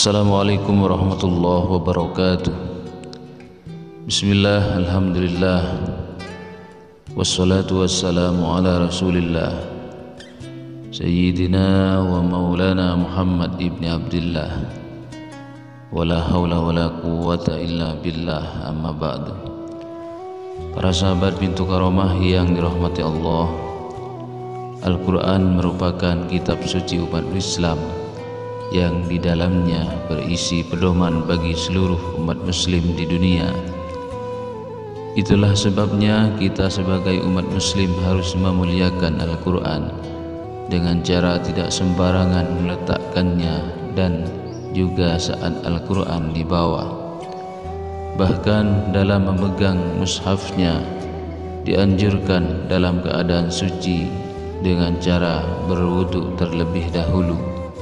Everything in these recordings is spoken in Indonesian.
Assalamualaikum warahmatullahi wabarakatuh. Bismillah, alhamdulillah, wassalatu wassalamu ala rasulillah Sayyidina wa maulana Muhammad ibn Abdillah, wala hawla wala quwwata illa billah, amma ba'du. Para sahabat pintu karomah yang dirahmati Allah, Al-Quran merupakan kitab suci umat Islam yang di dalamnya berisi pedoman bagi seluruh umat muslim di dunia. Itulah sebabnya kita sebagai umat muslim harus memuliakan Al-Quran dengan cara tidak sembarangan meletakkannya dan juga saat Al-Quran dibawa. Bahkan dalam memegang mushafnya dianjurkan dalam keadaan suci dengan cara berwudu terlebih dahulu.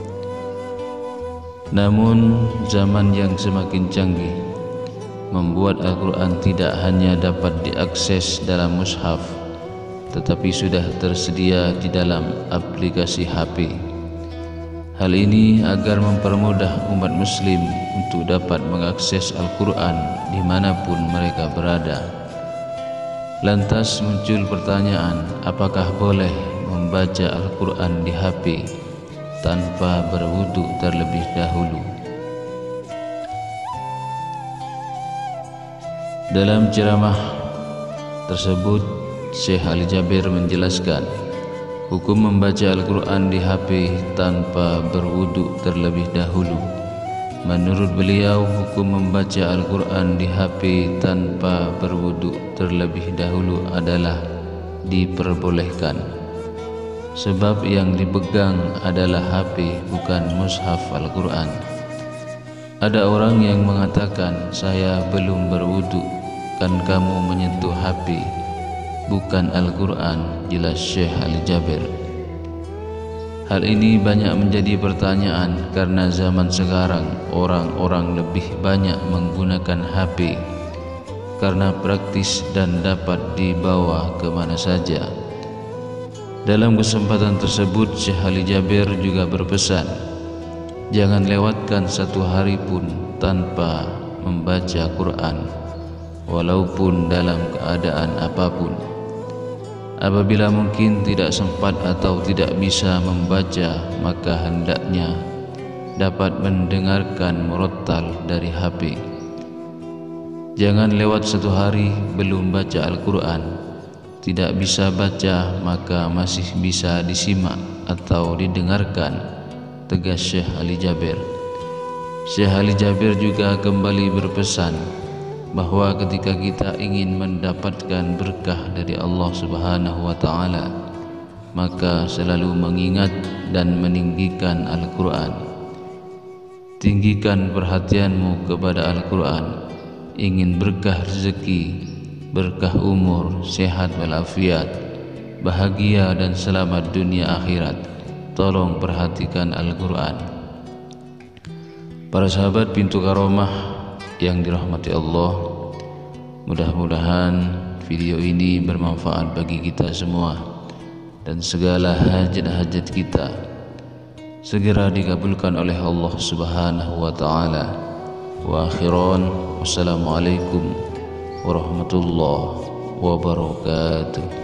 Namun zaman yang semakin canggih membuat Al-Quran tidak hanya dapat diakses dalam mushaf, tetapi sudah tersedia di dalam aplikasi HP. Hal ini agar mempermudah umat muslim untuk dapat mengakses Al-Quran dimanapun mereka berada. Lantas muncul pertanyaan, apakah boleh membaca Al-Quran di HP tanpa berwudu terlebih dahulu? Dalam ceramah tersebut, Syekh Ali Jabir menjelaskan hukum membaca Al-Quran di HP tanpa berwudu terlebih dahulu. Menurut beliau, hukum membaca Al-Quran di HP tanpa berwudu terlebih dahulu adalah diperbolehkan, sebab yang dipegang adalah HP, bukan mushaf Al-Quran. Ada orang yang mengatakan, saya belum berwudu, kan kamu menyentuh HP, bukan Al-Quran, jelas Syekh Ali Jabir. Hal ini banyak menjadi pertanyaan karena zaman sekarang orang-orang lebih banyak menggunakan HP karena praktis dan dapat dibawa kemana saja. Dalam kesempatan tersebut, Syekh Ali Jabir juga berpesan, jangan lewatkan satu hari pun tanpa membaca Quran, walaupun dalam keadaan apapun. Apabila mungkin tidak sempat atau tidak bisa membaca, maka hendaknya dapat mendengarkan murattal dari HP. Jangan lewat satu hari belum baca Al-Quran. Tidak bisa baca, maka masih bisa disimak atau didengarkan, tegas Syekh Ali Jabir. Syekh Ali Jabir juga kembali berpesan bahwa ketika kita ingin mendapatkan berkah dari Allah Subhanahu wa Ta'ala, maka selalu mengingat dan meninggikan Al-Quran. Tinggikan perhatianmu kepada Al-Quran. Ingin berkah rezeki, berkah umur, sehat walafiat, bahagia dan selamat dunia akhirat, tolong perhatikan Al-Quran. Para sahabat pintu karomah yang dirahmati Allah, mudah-mudahan video ini bermanfaat bagi kita semua dan segala hajat-hajat kita segera dikabulkan oleh Allah Subhanahu wa Ta'ala. Wa akhiran, wassalamualaikum warahmatullahi wabarakatuh.